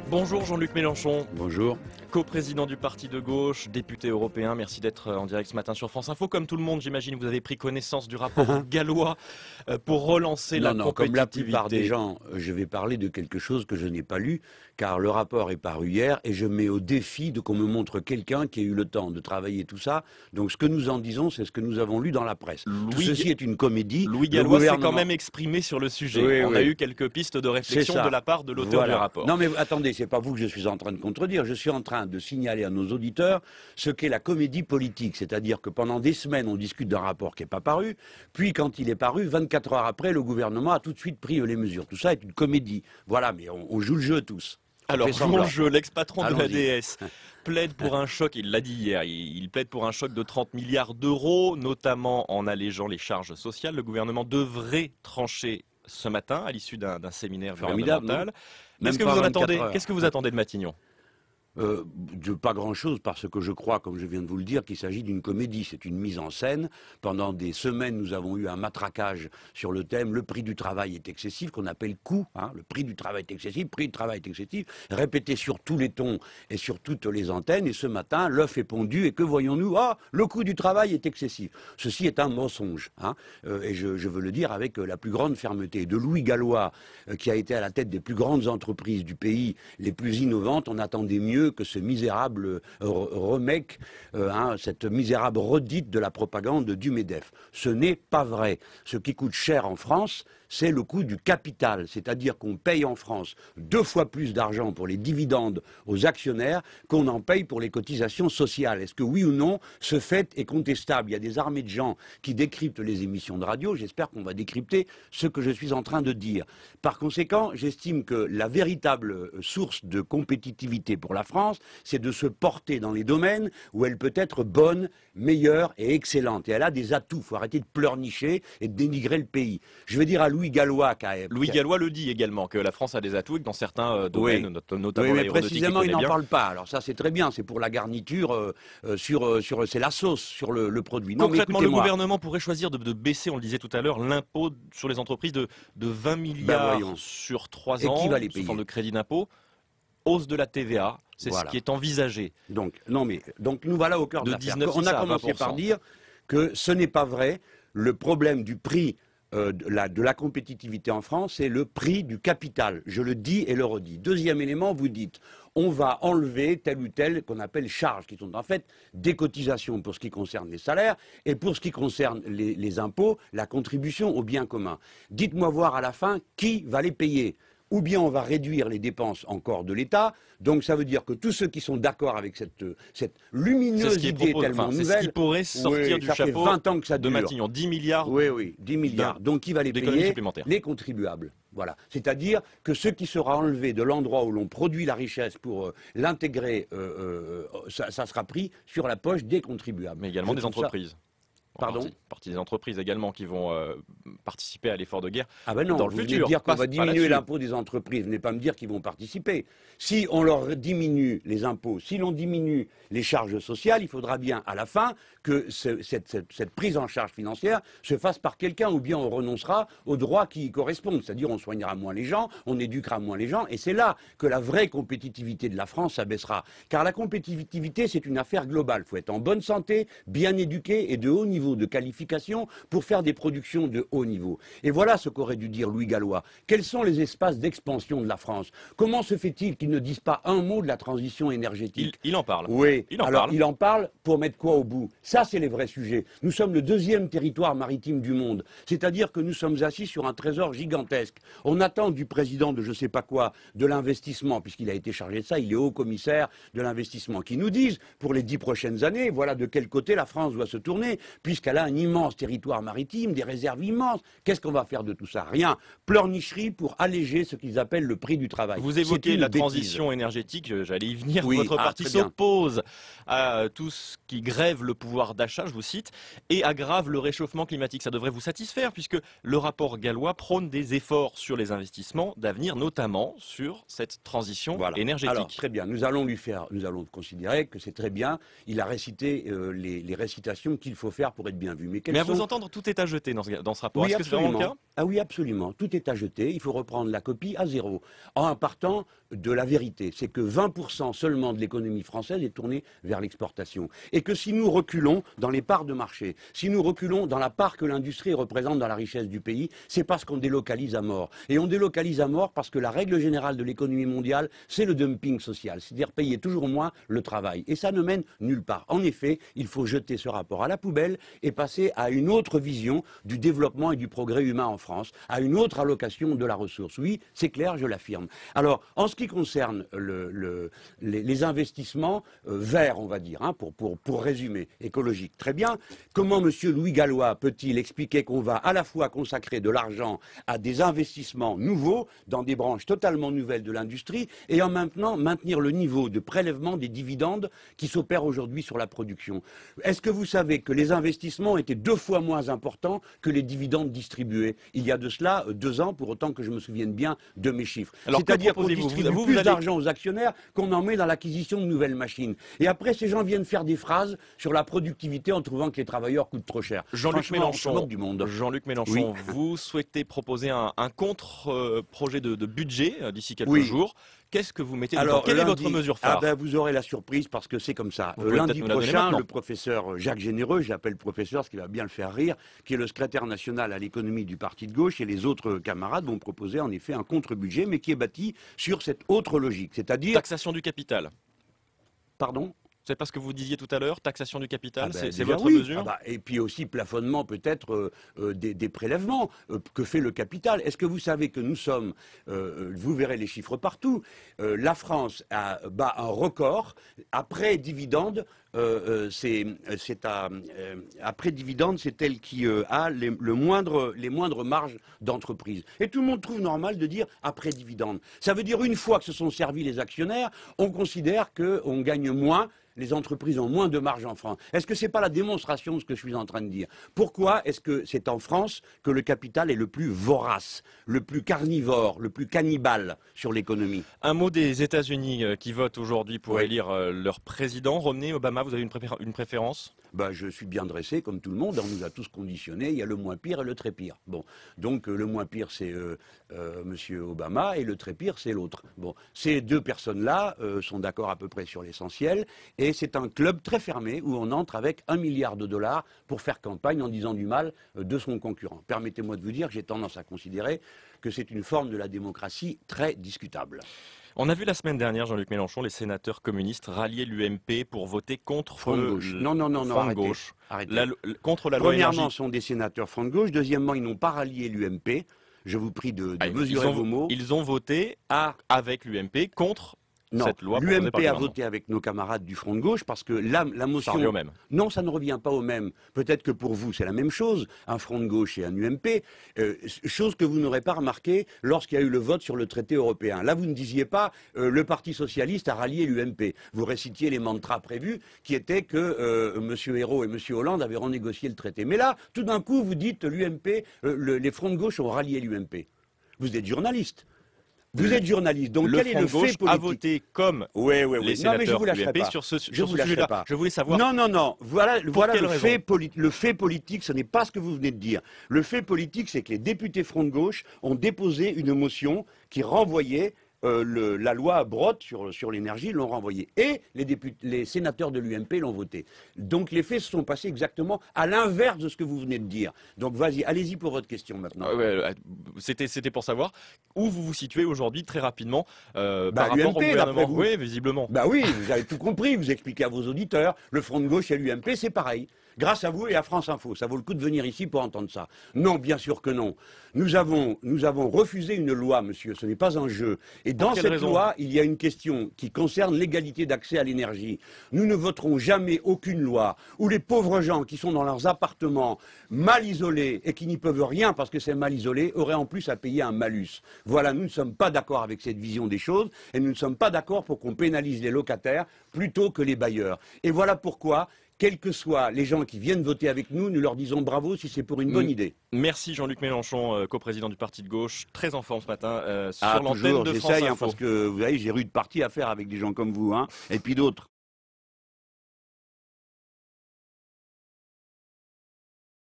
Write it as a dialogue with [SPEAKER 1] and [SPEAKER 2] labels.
[SPEAKER 1] Bonjour Jean-Luc Mélenchon.
[SPEAKER 2] Bonjour.
[SPEAKER 1] Co-président du parti de gauche, député européen, merci d'être en direct ce matin sur France Info. Comme tout le monde, j'imagine, vous avez pris connaissance du rapport gallois pour relancer la compétitivité.
[SPEAKER 2] Comme la plupart des gens, je vais parler de quelque chose que je n'ai pas lu, car le rapport est paru hier et je mets au défi de qu'on me montre quelqu'un qui a eu le temps de travailler tout ça. Donc ce que nous en disons, c'est ce que nous avons lu dans la presse. Tout ceci est une comédie.
[SPEAKER 1] Louis Gallois s'est quand même exprimé sur le sujet.
[SPEAKER 2] Oui,
[SPEAKER 1] On a eu quelques pistes de réflexion de la part de l'auteur du rapport.
[SPEAKER 2] Non mais attendez, c'est pas vous que je suis en train de contredire, je suis en train de signaler à nos auditeurs ce qu'est la comédie politique, c'est-à-dire que pendant des semaines on discute d'un rapport qui n'est pas paru, puis quand il est paru, 24 heures après, le gouvernement a tout de suite pris les mesures. Tout ça est une comédie. Voilà, mais on joue le jeu tous.
[SPEAKER 1] Alors, jouons le jeu. L'ex-patron de l'ADS plaide pour un choc, il l'a dit hier, il plaide pour un choc de 30 milliards d'euros, notamment en allégeant les charges sociales. Le gouvernement devrait trancher ce matin à l'issue d'un séminaire gouvernemental. Qu'est-ce que vous attendez de Matignon ?
[SPEAKER 2] De pas grand-chose, parce que je crois, comme je viens de vous le dire, qu'il s'agit d'une comédie. C'est une mise en scène. Pendant des semaines, nous avons eu un matraquage sur le thème « Le prix du travail est excessif », qu'on appelle « coût ». Le prix du travail est excessif, le prix du travail est excessif, répété sur tous les tons et sur toutes les antennes. Et ce matin, l'œuf est pondu et que voyons-nous ? Ah, le coût du travail est excessif. Ceci est un mensonge. Et je veux le dire avec la plus grande fermeté. De Louis Gallois, qui a été à la tête des plus grandes entreprises du pays, les plus innovantes, on attendait mieux que ce misérable remake, cette misérable redite de la propagande du MEDEF. Ce n'est pas vrai. Ce qui coûte cher en France, c'est le coût du capital, c'est-à-dire qu'on paye en France 2 fois plus d'argent pour les dividendes aux actionnaires qu'on en paye pour les cotisations sociales. Est-ce que oui ou non, ce fait est contestable? Il y a des armées de gens qui décryptent les émissions de radio, j'espère qu'on va décrypter ce que je suis en train de dire. Par conséquent, j'estime que la véritable source de compétitivité pour la France, c'est de se porter dans les domaines où elle peut être bonne, meilleure et excellente. Et elle a des atouts, il faut arrêter de pleurnicher et de dénigrer le pays. Je vais dire à Louis Gallois...
[SPEAKER 1] Louis Gallois le dit également, que la France a des atouts et que dans certains domaines, notamment
[SPEAKER 2] mais précisément, il n'en parle pas. Alors ça, c'est très bien, c'est pour la garniture, c'est la sauce sur le produit. Non,
[SPEAKER 1] concrètement, le gouvernement pourrait choisir de baisser, on le disait tout à l'heure, l'impôt sur les entreprises de 20 milliards sur 3 ans, sous forme de crédit d'impôt. Hausse de la TVA, c'est ce qui est envisagé.
[SPEAKER 2] Donc nous voilà au cœur de l'affaire. On a commencé par dire que ce n'est pas vrai. Le problème du prix de la compétitivité en France, c'est le prix du capital. Je le dis et le redis. Deuxième élément, vous dites, on va enlever telle ou telle qu'on appelle charges, qui sont en fait des cotisations pour ce qui concerne les salaires et pour ce qui concerne les impôts, la contribution au bien commun. Dites-moi voir à la fin qui va les payer. Ou bien on va réduire les dépenses encore de l'État. Donc ça veut dire que tous ceux qui sont d'accord avec cette lumineuse idée tellement nouvelle...
[SPEAKER 1] C'est ce qui pourrait sortir du chapeau
[SPEAKER 2] 20 ans que ça dure.
[SPEAKER 1] De Matignon. 10 milliards.
[SPEAKER 2] Oui, 10 milliards. Donc qui va les payer? Les contribuables. Voilà. C'est-à-dire que ce qui sera enlevé de l'endroit où l'on produit la richesse pour l'intégrer, ça sera pris sur la poche des contribuables.
[SPEAKER 1] Mais également des entreprises.
[SPEAKER 2] Pardon ?
[SPEAKER 1] Partie des entreprises également qui vont participer à l'effort de guerre
[SPEAKER 2] non,
[SPEAKER 1] dans le
[SPEAKER 2] futur.
[SPEAKER 1] Vous
[SPEAKER 2] venez de dire qu'on va diminuer l'impôt des entreprises. Vous venez pas me dire qu'ils vont participer. Si on leur diminue les impôts, si l'on diminue les charges sociales, il faudra bien à la fin que cette prise en charge financière se fasse par quelqu'un, ou bien on renoncera aux droits qui y correspondent. C'est-à-dire on soignera moins les gens, on éduquera moins les gens, et c'est là que la vraie compétitivité de la France s'abaissera. Car la compétitivité, c'est une affaire globale. Il faut être en bonne santé, bien éduqué et de haut niveau de qualification pour faire des productions de haut niveau. Et voilà ce qu'aurait dû dire Louis Gallois. Quels sont les espaces d'expansion de la France? Comment se fait-il qu'ils ne disent pas un mot de la transition énergétique?
[SPEAKER 1] Il en parle.
[SPEAKER 2] Oui, il en parle pour mettre quoi au bout? Ça, c'est les vrais sujets. Nous sommes le 2e territoire maritime du monde. C'est-à-dire que nous sommes assis sur un trésor gigantesque. On attend du président de je ne sais pas quoi, de l'investissement, puisqu'il a été chargé de ça, il est haut commissaire de l'investissement, qui nous disent, pour les 10 prochaines années, voilà de quel côté la France doit se tourner, puisqu'elle a un immense territoire maritime, des réserves immenses. Qu'est-ce qu'on va faire de tout ça? Rien. Pleurnicherie pour alléger ce qu'ils appellent le prix du travail.
[SPEAKER 1] Vous évoquez la transition énergétique, j'allais y venir. Votre parti s'oppose à tout ce qui grève le pouvoir d'achat, je vous cite, et aggrave le réchauffement climatique. Ça devrait vous satisfaire, puisque le rapport Gallois prône des efforts sur les investissements d'avenir, notamment sur cette transition énergétique.
[SPEAKER 2] Alors, très bien. Nous allons considérer que c'est très bien. Il a récité les récitations qu'il faut faire pour pour être bien vu.
[SPEAKER 1] Mais à vous entendre, tout est à jeter dans ce rapport.
[SPEAKER 2] Oui,
[SPEAKER 1] est-ce que c'est vraiment le cas?
[SPEAKER 2] Ah oui, absolument. Tout est à jeter. Il faut reprendre la copie à zéro. En partant de la vérité, c'est que 20% seulement de l'économie française est tournée vers l'exportation. Et que si nous reculons dans les parts de marché, si nous reculons dans la part que l'industrie représente dans la richesse du pays, c'est parce qu'on délocalise à mort. Et on délocalise à mort parce que la règle générale de l'économie mondiale, c'est le dumping social. C'est-à-dire payer toujours moins le travail. Et ça ne mène nulle part. En effet, il faut jeter ce rapport à la poubelle et passer à une autre vision du développement et du progrès humain en France, à une autre allocation de la ressource. Oui, c'est clair, je l'affirme. Alors, en ce qui concerne les investissements verts, on va dire, hein, pour résumer, écologiques, très bien. Comment M. Louis Gallois peut-il expliquer qu'on va à la fois consacrer de l'argent à des investissements nouveaux dans des branches totalement nouvelles de l'industrie et en maintenant maintenir le niveau de prélèvement des dividendes qui s'opèrent aujourd'hui sur la production? Est-ce que vous savez que les investissements étaient 2 fois moins importants que les dividendes distribués il y a de cela 2 ans, pour autant que je me souvienne bien de mes chiffres? C'est-à-dire qu'on distribue plus d'argent aux actionnaires qu'on en met dans l'acquisition de nouvelles machines. Et après, ces gens viennent faire des phrases sur la productivité en trouvant que les travailleurs coûtent trop cher.
[SPEAKER 1] Jean-Luc Mélenchon,
[SPEAKER 2] Oui.
[SPEAKER 1] vous souhaitez proposer un contre-projet de budget d'ici quelques jours. Qu'est-ce que vous mettez dedans? Quelle est votre mesure phare?
[SPEAKER 2] Vous aurez la surprise parce que c'est comme ça. Lundi prochain, le professeur Jacques Généreux, j'appelle professeur, ce qui va bien le faire rire, qui est le secrétaire national à l'économie du Parti de gauche, et les autres camarades vont proposer en effet un contre-budget, mais qui est bâti sur cette autre logique, c'est-à-dire...
[SPEAKER 1] Taxation du capital.
[SPEAKER 2] Pardon?
[SPEAKER 1] C'est pas ce que vous disiez tout à l'heure, taxation du capital, c'est votre
[SPEAKER 2] oui.
[SPEAKER 1] mesure?
[SPEAKER 2] Et puis aussi plafonnement peut-être des prélèvements que fait le capital. Est-ce que vous savez que nous sommes, vous verrez les chiffres partout, la France bat un record après dividende. Après dividende, c'est elle qui a les moindres marges d'entreprise. Et tout le monde trouve normal de dire après dividende. Ça veut dire une fois que se sont servis les actionnaires, on considère qu'on gagne moins. Les entreprises ont moins de marge en France. Est-ce que ce n'est pas la démonstration de ce que je suis en train de dire? Pourquoi est-ce que c'est en France que le capital est le plus vorace, le plus carnivore, le plus cannibale sur l'économie?
[SPEAKER 1] Un mot des États-Unis qui votent aujourd'hui pour élire leur président. Romney, Obama, vous avez une préférence?
[SPEAKER 2] Je suis bien dressé, comme tout le monde. On nous a tous conditionnés. Il y a le moins pire et le très pire. Bon, donc le moins pire, c'est Monsieur Obama, et le très pire, c'est l'autre. Bon, ces 2 personnes-là sont d'accord à peu près sur l'essentiel. Et c'est un club très fermé où on entre avec $1 milliard pour faire campagne en disant du mal de son concurrent. Permettez-moi de vous dire que j'ai tendance à considérer que c'est une forme de la démocratie très discutable.
[SPEAKER 1] On a vu la semaine dernière, Jean-Luc Mélenchon, les sénateurs communistes rallier l'UMP pour voter contre
[SPEAKER 2] Front de gauche. Non,
[SPEAKER 1] Front de gauche. Contre la loi énergie.
[SPEAKER 2] Premièrement, ce sont des sénateurs Front de gauche. Deuxièmement, ils n'ont pas rallié l'UMP. Je vous prie de mesurer vos mots.
[SPEAKER 1] Ils ont voté avec l'UMP contre...
[SPEAKER 2] Non, l'UMP a voté avec nos camarades du Front de gauche parce que la motion... Ça
[SPEAKER 1] revient au même.
[SPEAKER 2] Non, ça ne revient pas au même. Peut-être que pour vous, c'est la même chose, un Front de gauche et un UMP, chose que vous n'aurez pas remarqué lorsqu'il y a eu le vote sur le traité européen. Là, vous ne disiez pas le Parti socialiste a rallié l'UMP. Vous récitiez les mantras prévus qui étaient que M. Ayrault et M. Hollande avaient renégocié le traité. Mais là, tout d'un coup, vous dites l'UMP, les Fronts de gauche ont rallié l'UMP. Vous êtes journaliste. Vous êtes journaliste, donc quel est le fait politique?
[SPEAKER 1] A voté comme les sénateurs UMP sur ce sujet-là. Je voulais savoir...
[SPEAKER 2] Non, voilà le fait politique, ce n'est pas ce que vous venez de dire. Le fait politique, c'est que les députés Front de gauche ont déposé une motion qui renvoyait la loi Brottes sur l'énergie, l'ont renvoyée. Et les sénateurs de l'UMP l'ont voté. Donc les faits se sont passés exactement à l'inverse de ce que vous venez de dire. Donc allez-y pour votre question maintenant.
[SPEAKER 1] C'était pour savoir où vous vous situez aujourd'hui, très rapidement, par rapport au gouvernement. Oui, visiblement.
[SPEAKER 2] Oui, vous avez tout compris, vous expliquez à vos auditeurs, le Front de gauche et l'UMP, c'est pareil. Grâce à vous et à France Info. Ça vaut le coup de venir ici pour entendre ça. Non, bien sûr que non. Nous avons refusé une loi, monsieur. Ce n'est pas un jeu. Et dans cette loi, il y a une question qui concerne l'égalité d'accès à l'énergie. Nous ne voterons jamais aucune loi où les pauvres gens qui sont dans leurs appartements mal isolés et qui n'y peuvent rien parce que c'est mal isolé auraient en plus à payer un malus. Voilà, nous ne sommes pas d'accord avec cette vision des choses et nous ne sommes pas d'accord pour qu'on pénalise les locataires plutôt que les bailleurs. Et voilà pourquoi... Quels que soient les gens qui viennent voter avec nous, nous leur disons bravo si c'est pour une bonne idée.
[SPEAKER 1] Merci Jean-Luc Mélenchon, coprésident du Parti de gauche, très en forme ce matin sur l'antenne de France Info.
[SPEAKER 2] Parce que vous voyez, j'ai rude partie à faire avec des gens comme vous, et puis d'autres.